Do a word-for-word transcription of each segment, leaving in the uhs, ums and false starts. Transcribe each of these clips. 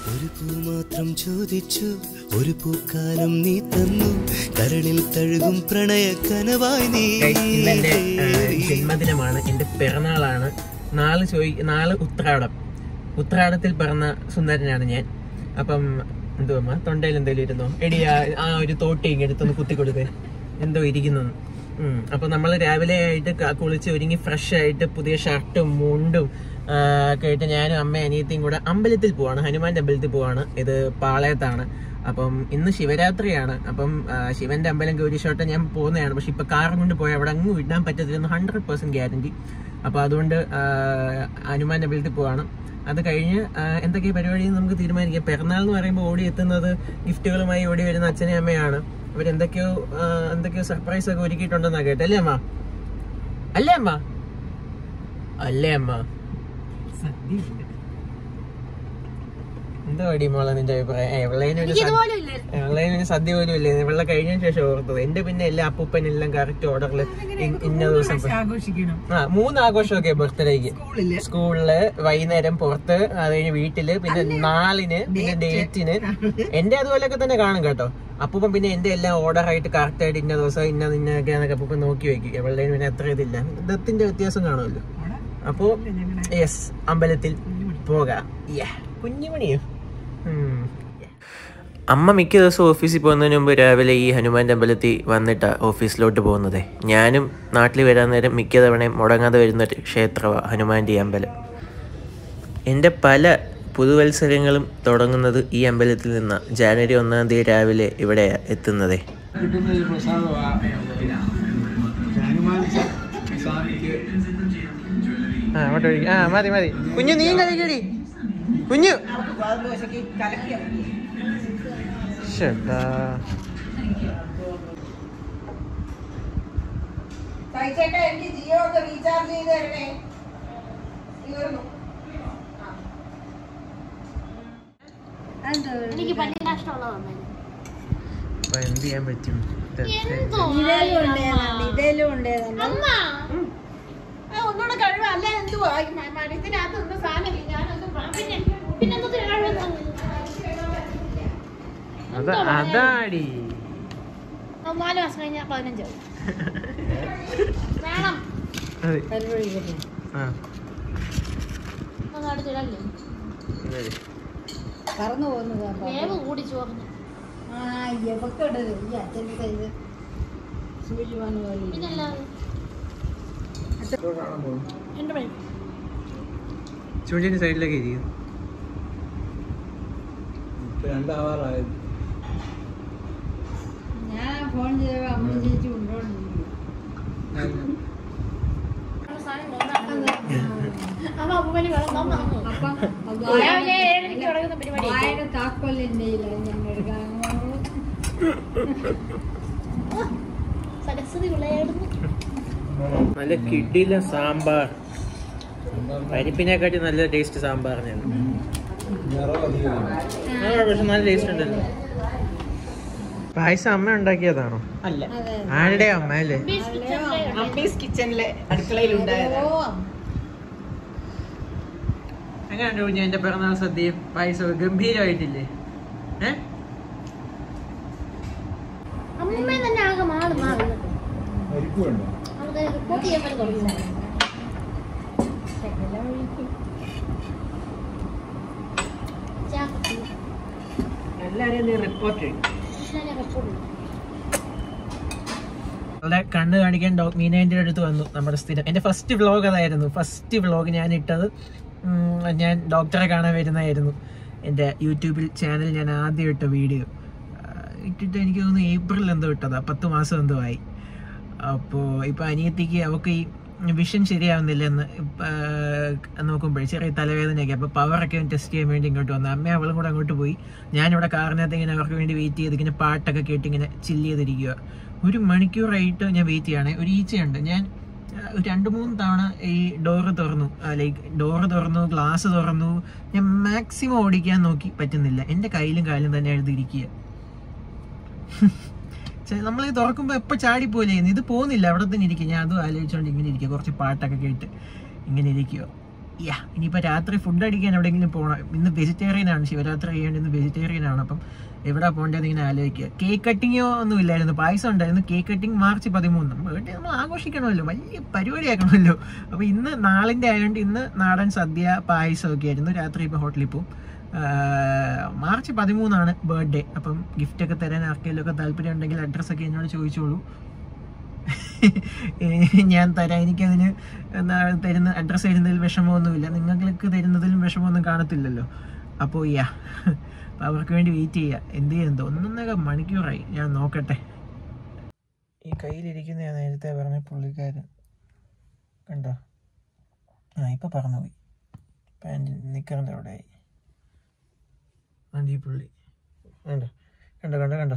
ഒരു പൂ മാത്രം ചോദിച്ചു ഒരു പൂക്കാലം നീ തന്നു കരളിൽ തഴുകും പ്രണയ കനവായി നീ. ഇന്നെന്റെ ജന്മദിനമാണ്, എന്റെ പിറന്നാളാണ്. നാളെ ചോദി നാളെ ഉത്രാടം. ഉത്രാടത്തിൽ പിറന്ന സുന്ദരനാണ് ഞാൻ. അപ്പം എന്തുവാ തൊണ്ടയിൽ എന്തെങ്കിലും ഇരുന്നോ? എടി ആ ഒരു തോട്ടി ഇങ്ങെടുത്തൊന്ന് കുത്തി കൊടുക്കേ, എന്തോ ഇരിക്കുന്നു. ഉം അപ്പൊ നമ്മൾ രാവിലെ ആയിട്ട് കുളിച്ച് ഒരുങ്ങി ഫ്രഷ് ആയിട്ട് പുതിയ ഷർട്ടും മുണ്ടും ഒക്കെ ആയിട്ട് ഞാനും അമ്മയും അനിയത്തിയും കൂടെ അമ്പലത്തിൽ പോവാണ്, ഹനുമാന്റെ അമ്പലത്തിൽ പോവാണ്. ഇത് പാളയത്താണ്. അപ്പം ഇന്ന് ശിവരാത്രിയാണ്. അപ്പം ശിവന്റെ അമ്പലം ഗൗരീശോട്ടം ഞാൻ പോകുന്നതാണ്. പക്ഷെ ഇപ്പൊ കാറും കൊണ്ട് പോയാൽ അവിടെ അങ്ങ് വിടാൻ പറ്റത്തില്ലെന്ന് ഹൺഡ്രഡ് പെർസെന്റ് ഗ്യാരണ്ടി. അപ്പൊ അതുകൊണ്ട് ഹനുമാന്റെ അമ്പലത്തിൽ പോവാണ്. അത് കഴിഞ്ഞ് എന്തൊക്കെ പരിപാടി നമുക്ക് തീരുമാനിക്കാം. പിറന്നാൾ എന്ന് പറയുമ്പോൾ ഓടി എത്തുന്നത് ഗിഫ്റ്റുകളുമായി ഓടി വരുന്ന അച്ഛനെയും അമ്മയാണ്. അവരെന്തൊക്കെയോ എന്തൊക്കെയോ സർപ്രൈസ് ഒക്കെ ഒരുക്കിയിട്ടുണ്ടെന്നാ കേട്ടെ. അല്ലേ അമ്മ? അല്ലേ അമ്മ? അല്ലേ അമ്മ? എന്താ അടി മോളെ നിന്റെ അഭിപ്രായം? എവളേനൊരു സദ്യ പോലും ഇല്ലേ? ഇവളെ കഴിഞ്ഞതിന് ശേഷം ഓർത്തത്. എന്റെ പിന്നെ എല്ലാ അപ്പൂപ്പൻ എല്ലാം കറക്റ്റ് ഓർഡറില് ഇന്ന ദിവസം ആ മൂന്ന് ആഘോഷമൊക്കെ ബർത്ത്ഡേക്ക്. സ്കൂളില്, വൈകുന്നേരം പുറത്ത്, അത് കഴിഞ്ഞ് വീട്ടില്, പിന്നെ നാളിന്, പിന്നെ ഡേറ്റിന്. എന്റെ അതുപോലെയൊക്കെ തന്നെ കാണും കേട്ടോ. അപ്പൂപ്പൻ പിന്നെ എന്റെ എല്ലാം ഓർഡർ ആയിട്ട് കറക്റ്റ് ആയിട്ട് ഇന്ന ദിവസം ഇന്ന നിന്നൊക്കെയാന്നൊക്കെ അപ്പൂപ്പൻ നോക്കി വെക്കും. എവളുടെ പിന്നെ അത്ര ഇതില്ല, ദത്തിന്റെ വ്യത്യാസം കാണുമല്ലോ. അപ്പോ യെസ്, അമ്പലത്തിൽ പോകാം. കുഞ്ഞുമണിയോ? അമ്മ മിക്ക ദിവസവും ഓഫീസിൽ പോകുന്നതിന് മുമ്പ് രാവിലെ ഈ ഹനുമാൻ്റെ അമ്പലത്തിൽ വന്നിട്ടാണ് ഓഫീസിലോട്ട് പോകുന്നത്. ഞാനും നാട്ടിൽ വരാൻ നേരം മിക്ക തവണയും മുടങ്ങാതെ വരുന്നൊരു ക്ഷേത്രമാണ് ഹനുമാൻ്റെ ഈ അമ്പലം. എൻ്റെ പല പുതുവത്സരങ്ങളും തുടങ്ങുന്നത് ഈ അമ്പലത്തിൽ നിന്നാണ്. ജാനുവരി ഒന്നാം തീയതി രാവിലെ ഇവിടെ എത്തുന്നത്. ആ അങ്ങോട്ട് ഒഴിക്കും. ആ മതി മതി കുഞ്ഞു, നീ കഴിക്കടി കുഞ്ഞു. ചേട്ടാ എന്ത് ചെയ്യാൻ പറ്റും? ഒന്നുകൂടെ കഴിവ് അല്ല എന്തുവാ മരത്തിനകത്ത് ഒന്നും സാധനം അതാടി നാല് മാസം കഴിഞ്ഞാൽ പതിനഞ്ചോ വേണം പറന്നു പോകുന്നത് വേവ് കൂടി ചോർന്നു. ചൂണ്ടിന്റെ സൈഡിലൊക്കെ ഇരിക്കും. ഞാൻ ഫോൺ ചെയ്ത അമ്മ ചേച്ചി കൊണ്ടോണ്ടിരിക്കും. താക്കോലിന്റെ ഞങ്ങൾ എടുക്കാൻ നല്ല കിടില സാമ്പാർ. പരിപ്പിനെക്കാട്ടി നല്ല ടേസ്റ്റ് സാമ്പാറിനാണ്. പക്ഷെ നല്ല ടേസ്റ്റ് ഉണ്ടല്ലോ. പായസം അമ്മ ഉണ്ടാക്കിയതാണോ? അല്ല, ആരുടെ അമ്മ അല്ലേ? അമ്മീസ് കിച്ചണിലെ അടുക്കളയിൽ ഉണ്ടായത്. എങ്ങനെയുണ്ട് എന്റെ പിറന്നാൾ സദ്യയും പായസവും? ഗംഭീരമായിട്ടില്ലേ? ഏഹ് അമ്മ തന്നെ ആകെ മാറി മാറി റിപ്പോർട്ട് ചെയ്യാൻ പറ്റും. എല്ലാരും റിപ്പോർട്ട് കണ്ണ് കാണിക്കാൻ ഡോക് മീനേന്റെ അടുത്ത് വന്നു. നമ്മുടെ സ്ഥിരം എന്റെ ഫസ്റ്റ് വ്ലോഗ് അതായിരുന്നു. ഫസ്റ്റ് വ്ലോഗ് ഞാൻ ഇട്ടത് ഞാൻ ഡോക്ടറെ കാണാൻ വരുന്നതായിരുന്നു. എൻ്റെ യൂട്യൂബിൽ ചാനൽ ഞാൻ ആദ്യം ഇട്ട വീഡിയോ ഇട്ടിട്ട് എനിക്ക് തോന്നുന്നു ഏപ്രിൽ എന്തോ ഇട്ടതാ, പത്ത് മാസം എന്തോ ആയി. അപ്പോൾ ഇപ്പോൾ അനിയത്തിക്ക് അവൾക്ക് ഈ വിഷൻ ശരിയാവുന്നില്ലെന്ന് നോക്കുമ്പോഴേ ചെറിയ തലവേദനയൊക്കെ. അപ്പോൾ പവറൊക്കെ ടെസ്റ്റ് ചെയ്യാൻ വേണ്ടി ഇങ്ങോട്ട് വന്നു. അമ്മ അവളും കൂടെ അങ്ങോട്ട് പോയി. ഞാനിവിടെ കാറിനകത്ത് ഇങ്ങനെ അവർക്ക് വേണ്ടി വെയിറ്റ് ചെയ്ത് ഇങ്ങനെ പാട്ടൊക്കെ കേട്ട് ഇങ്ങനെ ചില്ല് ചെയ്തിരിക്കുക. ഒരു മണിക്കൂറായിട്ട് ഞാൻ വെയിറ്റ് ചെയ്യണേ. ഒരു ഈച്ചയുണ്ട്. ഞാൻ രണ്ട് മൂന്ന് തവണ ഈ ഡോറ് തുറന്നു, ലൈക്ക് ഡോറ് തുറന്നു, ഗ്ലാസ് തുറന്നു. ഞാൻ മാക്സിമം ഓടിക്കാൻ നോക്കി, പറ്റുന്നില്ല. എൻ്റെ കയ്യിലും കാലും തന്നെ എഴുതിയിരിക്കുക. നമ്മൾ തുറക്കുമ്പോൾ എപ്പോൾ ചാടിപ്പോലെ ചെയ്യുന്നു. ഇത് പോകുന്നില്ല, അവിടെ തന്നെ ഇരിക്കുക. ഞാൻ അതും ആലോചിച്ചുകൊണ്ട് ഇങ്ങനെ ഇരിക്കുക. കുറച്ച് പാട്ടൊക്കെ കേട്ട് ഇങ്ങനെ ഇരിക്കുക. യാ ഇനിയിപ്പോൾ രാത്രി ഫുഡ് അടിക്കാൻ എവിടെയെങ്കിലും പോകണം. ഇന്ന് വെജിറ്റേറിയൻ ആണ്, ശിവരാത്രി കഴിയേണ്ട ഇന്ന് വെജിറ്റേറിയൻ ആണ്. അപ്പം എവിടെ പോകേണ്ടതെന്ന് ഇങ്ങനെ ആലോചിക്കുക. കേക്ക് കട്ടിങ്ങോ ഒന്നും ഇല്ലായിരുന്നു, പായസം ഉണ്ടായിരുന്നു. കേക്ക് കട്ടിങ് മാർച്ച് പതിമൂന്ന് വീട്ടിൽ നമ്മൾ ആഘോഷിക്കണമല്ലോ, വലിയ പരിപാടിയാക്കണമല്ലോ. അപ്പോൾ ഇന്ന് നാളിൻ്റെ ആയതുകൊണ്ട് ഇന്ന് നാടൻ സദ്യ പായസമൊക്കെ ആയിരുന്നു. രാത്രി ഇപ്പോൾ ഹോട്ടലിൽ പോവും. മാർച്ച് പതിമൂന്നാണ് ബർത്ത്ഡേ. അപ്പം ഗിഫ്റ്റൊക്കെ തരാൻ ആർക്കെങ്കിലും ഒക്കെ താല്പര്യം ഉണ്ടെങ്കിൽ അഡ്രസ്സൊക്കെ എന്നോട് ചോദിച്ചോളൂ, ഞാൻ തരാം. എനിക്കതിന് എന്താ തരുന്ന അഡ്രസ്സ് തരുന്നതിൽ വിഷമമൊന്നുമില്ല, നിങ്ങൾക്ക് തരുന്നതിലും വിഷമമൊന്നും കാണത്തില്ലല്ലോ. അപ്പോൾ യാ അപ്പോൾ അവർക്ക് വേണ്ടി വെയിറ്റ് ചെയ്യുക. എന്ത് ചെയ്യുന്നത് ഒന്നൊന്നര മണിക്കൂറായി. ഞാൻ നോക്കട്ടെ. ഈ കയ്യിലിരിക്കുന്ന ഞാൻ നേരത്തെ പറഞ്ഞ പുള്ളിക്കാരൻ കണ്ടോ? ആ ഇപ്പം പറന്നുപോയി. പാൻറ് നിൽക്കണ്ട അവിടെ ആയി. ഈ പുള്ളി കണ്ടോ കണ്ടോ കണ്ടോ കണ്ടോ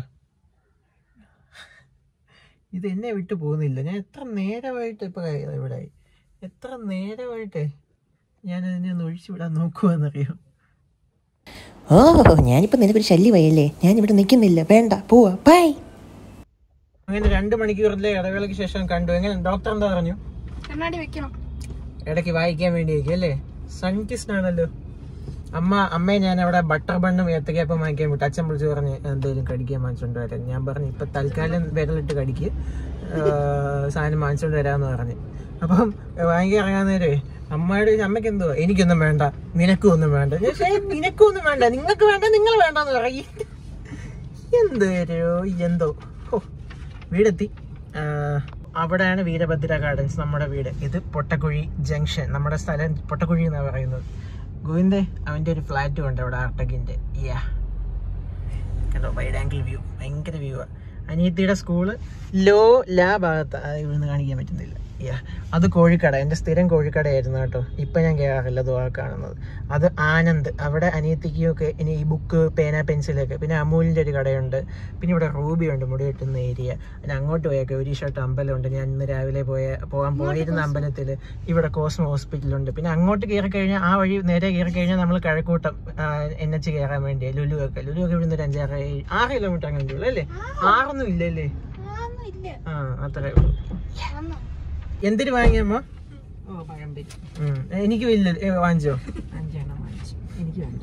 ഇത് എന്നെ വിട്ടു പോകുന്നില്ല. ഞാൻ എത്ര നേരമായിട്ട് ഇപ്പം ഇവിടെ ആയി, എത്ര നേരമായിട്ട് ഞാനതിനെ ഒന്ന് ഒഴിച്ചു വിടാൻ നോക്കുവാന്നറിയോ. ഓ ഞാനിപ്പോൾ നിനക്കൊരു ശല്യമായല്ലേ, ഞാനിവിടെ നിൽക്കുന്നില്ല, വേണ്ട പോവാ ബൈ. അങ്ങനെ രണ്ട് മണിക്കൂറിലെ ഇടവേളയ്ക്ക് ശേഷം കണ്ടു. എങ്ങനെ ഡോക്ടർ എന്താ പറഞ്ഞു? കണ്ണാടി വെക്കണം, ഇടയ്ക്ക് വായിക്കാൻ വേണ്ടിയിരിക്കും അല്ലേ. സയന്റിസ്റ്റ് ആണല്ലോ. അമ്മ അമ്മയെ ഞാൻ അവിടെ ബട്ടർ ബണ്ണും ഏത്തക്കപ്പം വാങ്ങിക്കാൻ വിട്ടു. അച്ഛൻ വിളിച്ച് പറഞ്ഞ് എന്തെങ്കിലും കടിക്കാൻ വാങ്ങിച്ചോണ്ട് വരാൻ. ഞാൻ പറഞ്ഞു ഇപ്പം തൽക്കാലം വിരലിട്ട് കടിക്ക്, സാധനം വാങ്ങിച്ചോണ്ട് വരാമെന്ന് പറഞ്ഞ്. അപ്പം വാങ്ങിക്കാൻ ഇറങ്ങാൻ നേരേ അമ്മയുടെ അമ്മയ്ക്ക് എന്തോ എനിക്കൊന്നും വേണ്ട, നിനക്കും ഒന്നും വേണ്ട. നിനക്കും ഒന്നും വേണ്ട, നിങ്ങൾക്ക് വേണ്ട, നിങ്ങൾ വേണ്ടെന്ന് പറയും. എന്തോ എന്തോ ഓ വീടെത്തി. അവിടെയാണ് വീരഭദ്ര ഗാർഡൻസ്, നമ്മുടെ വീട്. ഇത് പൊട്ടക്കുഴി ജംഗ്ഷൻ, നമ്മുടെ സ്ഥലം പൊട്ടക്കുഴി എന്നാണ് പറയുന്നത്. ഗോവിന്ദേ അവൻ്റെ ഒരു ഫ്ലാറ്റും ഉണ്ട് അവിടെ, ആർട്ടകിൻ്റെ. യാ കണ്ടോ വൈഡ് ആംഗിൾ വ്യൂ, ഭയങ്കര വ്യൂ ആണ്. അനിയത്തിയുടെ സ്കൂള് ലോ ലാ ഭാഗത്ത്, ഇവിടുന്ന് കാണിക്കാൻ പറ്റുന്നില്ല. യാ അത് കോഴിക്കട, എൻ്റെ സ്ഥിരം കോഴിക്കടയായിരുന്നു കേട്ടോ. ഇപ്പം ഞാൻ കയറാറില്ല, അത് കാണുന്നത്. അത് ആനന്ദ്, അവിടെ അനിയത്തിക്കൊക്കെ ഇനി ഈ ബുക്ക് പേന പെൻസിലൊക്കെ. പിന്നെ അമൂലിൻ്റെ ഒരു കടയുണ്ട്. പിന്നെ ഇവിടെ റൂബി ഉണ്ട്, മുടി വെട്ടുന്ന ഏരിയ. പിന്നെ അങ്ങോട്ട് പോയേക്കെ ഒരു ഷർട്ട് അമ്പലമുണ്ട്. ഞാൻ ഇന്ന് രാവിലെ പോയ പോകാൻ പോയിരുന്ന അമ്പലത്തിൽ. ഇവിടെ കോസ്മോ ഹോസ്പിറ്റലുണ്ട്. പിന്നെ അങ്ങോട്ട് കയറി കഴിഞ്ഞാൽ ആ വഴി നേരെ കയറി കഴിഞ്ഞാൽ നമ്മൾ കഴക്കൂട്ടം എൻ എച്ച് കയറാൻ വേണ്ടി ലുലു ഒക്കെ. ലുലു ഒക്കെ ഇവിടുന്ന് ഒരു അഞ്ചാറ് ആറ് കിലോമീറ്റർ അങ്ങനെ ഉള്ളൂ അല്ലേ? ആറൊന്നും ഇല്ലല്ലേ? ആ അത്രേ ഉള്ളൂ. എന്തിനു വാങ്ങിയമ്മ? എനിക്കും ഇല്ല, വാങ്ങിച്ചോ? അഞ്ചെണ്ണം വാങ്ങിച്ചു, എനിക്ക് വേണ്ട.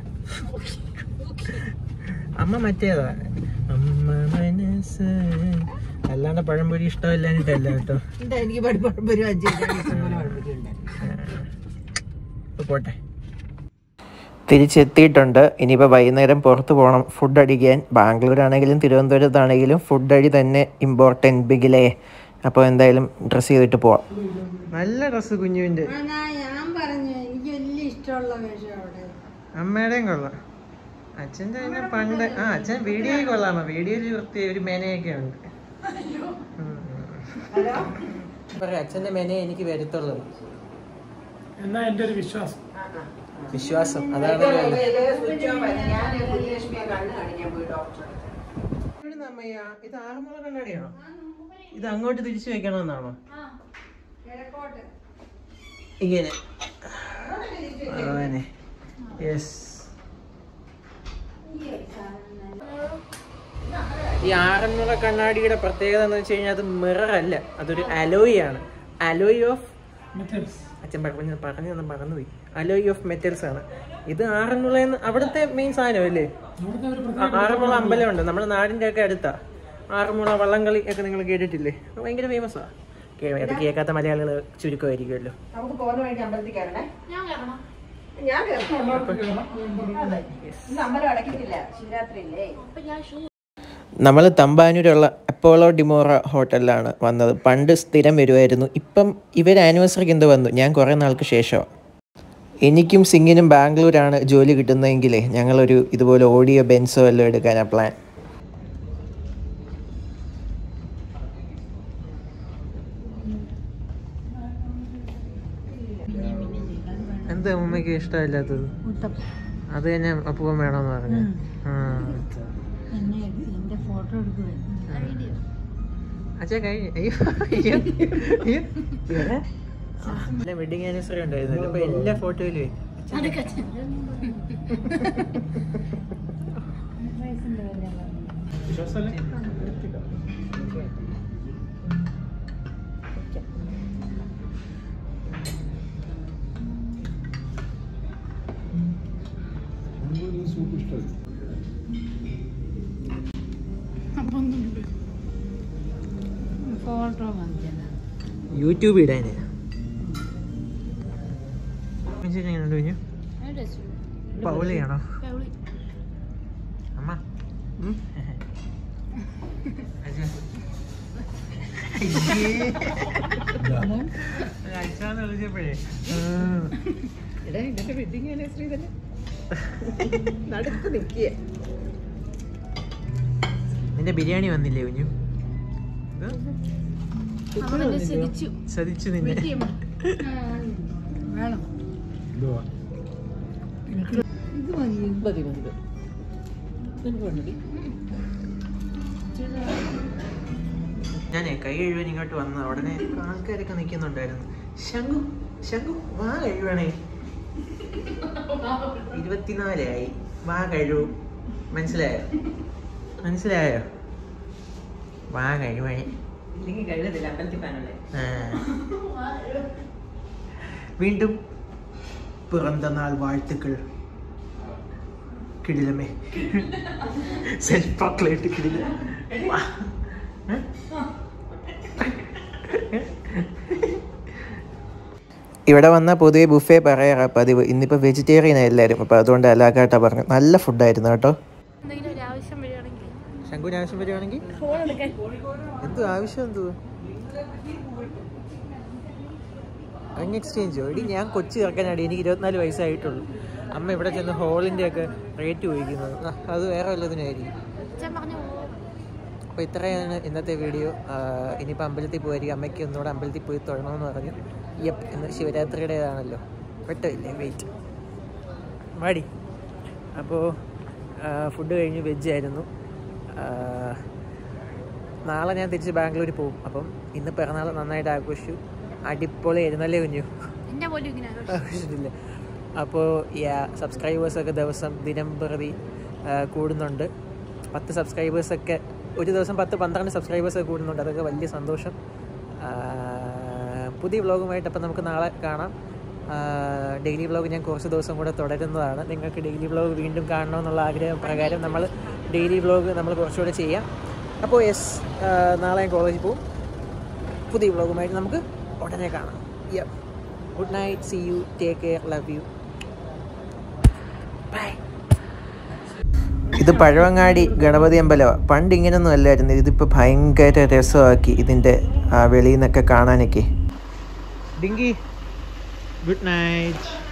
അമ്മ മറ്റേതാ അമ്മ മനസ്സ്, അല്ലാണ്ട് പഴംപൊരി ഇഷ്ടമില്ലാഞ്ഞിട്ടല്ല കേട്ടോ. പോട്ടെ, തിരിച്ചെത്തിയിട്ടുണ്ട്. ഇനിയിപ്പോൾ വൈകുന്നേരം പുറത്ത് പോകണം ഫുഡ് അടിക്കാൻ. ബാംഗ്ലൂരാണെങ്കിലും തിരുവനന്തപുരത്താണെങ്കിലും ഫുഡ് അടി തന്നെ ഇമ്പോർട്ടൻറ്റ് ബിഗിലേ. അപ്പോൾ എന്തായാലും ഡ്രസ്സ് ചെയ്തിട്ട് പോവാം. നല്ല ഡ്രസ്സ് കുഞ്ഞുവിൻ്റെ. ഞാൻ പറഞ്ഞു എനിക്ക് വലിയ ഇഷ്ടമുള്ള വേഷം അവിടെ. അമ്മയുടെയും കൊള്ളാം, അച്ഛൻ്റെ തന്നെ പണ്ട്. ആ അച്ഛൻ വീഡിയോയിൽ കൊള്ളാമോ? വീഡിയോയിൽ വൃത്തി ഒരു മെനയൊക്കെ ഉണ്ട്. പറയാം അച്ഛൻ്റെ മെനയെ എനിക്ക് വരത്തുള്ളത് എന്നാ എൻ്റെ ഒരു വിശ്വാസം. വിശ്വാസം അതാണ്. ഇത് ആറുമുള കണ്ണാടിയാണോ? ഇത് അങ്ങോട്ട് തിരിച്ചു വെക്കണമെന്നാണോ? ഇങ്ങനെ യെസ്. ഈ ആറന്മുള കണ്ണാടിയുടെ പ്രത്യേകത എന്ന് വെച്ച് കഴിഞ്ഞാൽ അത് മിറർ അല്ല, അതൊരു അലോയ് ആണ്. അലോയ് ഓഫ് അച്ഛൻ പറഞ്ഞു പറഞ്ഞൊന്നും മറന്നുപോയി. അലോയ് ഓഫ് മെറ്റൽസ് ആണ് ഇത്. ആറന്മുള അവിടുത്തെ മെയിൻ സാധനം അല്ലേ? ആറന്മുള അമ്പലമുണ്ട് നമ്മുടെ നാടിൻ്റെ ഒക്കെ അടുത്താ. ആറന്മുള വള്ളംകളി ഒക്കെ നിങ്ങൾ കേട്ടിട്ടില്ലേ? ഭയങ്കര ഫേമസ് ആ. അത് കേൾക്കാത്ത മലയാളികൾ ചുരുക്കമായിരിക്കുമല്ലോ. നമ്മൾ തമ്പാനൂരുള്ള അപ്പോളോ ഡിമോറ ഹോട്ടലിലാണ് വന്നത്. പണ്ട് സ്ഥിരം വരുമായിരുന്നു. ഇപ്പം ഇവർ ആനിവേഴ്സറിക്ക് എന്തോ വന്നു, ഞാൻ കുറേ നാൾക്ക് ശേഷമാണ്. എനിക്കും സിംഗിനും ബാംഗ്ലൂരാണ് ജോലി കിട്ടുന്നതെങ്കിലേ ഞങ്ങളൊരു ഇതുപോലെ ഓഡിയോ ബെൻസോ എല്ലാം എടുക്കാനാണ് പ്ലാൻ. എന്താ ഉമ്മയ്ക്ക് ഇഷ്ടമില്ലാത്തത്? അത് തന്നെ അപ്പൂവൻ വേണമെന്ന് പറഞ്ഞു. അച്ഛാ കഴിഞ്ഞു. വെഡിങ് ആനിവേഴ്സറി ഉണ്ടായിരുന്നല്ലോ, അപ്പൊ എല്ലാ ഫോട്ടോയിലും ഫോട്ടോ വാങ്ങിച്ചതാ. യൂട്യൂബ് ഇടാന് പൗളിയാണോ അമ്മ? അച്ഛാന്ന് വിളിച്ചപ്പോഴേ നിന്റെ ബിരിയാണി വന്നില്ലേ കുഞ്ഞു? ചതിച്ചു നിന്നെ. വേണം ഇത് മതി. ഞാനേ കൈ കഴുകാൻ ഇങ്ങോട്ട് വന്ന ഉടനെ ആൾക്കാരൊക്കെ നിൽക്കുന്നുണ്ടായിരുന്നു. ശംഖു ശംഖു വാ കഴുകണേ, ഇരുപത്തിനാലായി, വാ കഴുകും. മനസ്സിലായോ മനസ്സിലായോ വാ കഴുകണേ. വീണ്ടും പിറന്തനാൾ വാഴ്ത്തുക്കൾ. കിടിലമേ, സെൽഫ് പ്രോക്ലേറ്റ് കിടില. ഇവിടെ വന്ന പൊതുവെ ബുഫേ പറയാറ് പതിവ്. ഇന്നിപ്പോൾ വെജിറ്റേറിയൻ എല്ലാവരും, അപ്പോൾ അതുകൊണ്ട് അലാക്കാട്ടാ പറഞ്ഞു. നല്ല ഫുഡായിരുന്നു കേട്ടോ. ശംഖുവിന് ആവശ്യം വരികയാണെങ്കിൽ എന്തു ആവശ്യം എന്തു അങ്ങ് എക്സ്ചേഞ്ചോ? എടി ഞാൻ കൊച്ചു ചേർക്കാനാടി, എനിക്ക് ഇരുപത്തിനാല് വയസ്സായിട്ടുള്ളൂ. അമ്മ ഇവിടെ ചെന്ന് ഹോളിൻ്റെ ഒക്കെ റേറ്റ് ചോദിക്കുന്നത്, അത് വേറെ വല്ലതിനായിരിക്കും. അപ്പോൾ ഇത്രയാണ് ഇന്നത്തെ വീഡിയോ. ഇനിയിപ്പോൾ അമ്പലത്തിൽ പോയിരിക്കും. അമ്മയ്ക്ക് ഒന്നുകൂടെ അമ്പലത്തിൽ പോയി തൊഴണമെന്ന് പറഞ്ഞു. യപ്പ്, ഇന്ന് ശിവരാത്രിയുടേതാണല്ലോ. പെട്ടില്ലേ, വെയിറ്റ് മാടി. അപ്പോൾ ഫുഡ് കഴിഞ്ഞ് വെജായിരുന്നു. നാളെ ഞാൻ തിരിച്ച് ബാംഗ്ലൂരിൽ പോകും. അപ്പം ഇന്ന് പിറന്നാൾ നന്നായിട്ട് ആഘോഷിച്ചു. അടിപൊളി ആയിരുന്നല്ലേ കുഞ്ഞു? ആഘോഷിച്ചിട്ടില്ല. അപ്പോൾ യാ സബ്സ്ക്രൈബേഴ്സൊക്കെ ദിവസം ദിനം പ്രതി കൂടുന്നുണ്ട്. പത്ത് സബ്സ്ക്രൈബേഴ്സൊക്കെ ഒരു ദിവസം പത്ത് പന്ത്രണ്ട് സബ്സ്ക്രൈബേഴ്സൊക്കെ കൂടുന്നുണ്ട്. അതൊക്കെ വലിയ സന്തോഷം. പുതിയ വ്ളോഗുമായിട്ട് അപ്പം നമുക്ക് നാളെ കാണാം. ഡെയിലി വ്ളോഗ് ഞാൻ കുറച്ച് ദിവസം കൂടെ തുടരുന്നതാണ്. നിങ്ങൾക്ക് ഡെയിലി വ്ളോഗ് വീണ്ടും കാണണമെന്നുള്ള ആഗ്രഹം പ്രകാരം നമ്മൾ ഡെയിലി വ്ളോഗ് നമ്മൾ കുറച്ചുകൂടെ ചെയ്യാം. അപ്പോൾ യെസ്, നാളെ ഞാൻ കോളേജിൽ പോകും. പുതിയ വ്ളോഗുമായിട്ട് നമുക്ക് ഉടനെ കാണാം. Yeah, good night, see you, take care, love you, bye. ഇത് പഴവങ്ങാടി ഗണപതി അമ്പലമാണ്. പണ്ട് ഇങ്ങനെയൊന്നും അല്ലായിരുന്നു. ഇതിപ്പോൾ ഭയങ്കര രസമാക്കി ഇതിൻ്റെ വെളിയിൽ നിന്നൊക്കെ കാണാനൊക്കെ. Dinki, good night.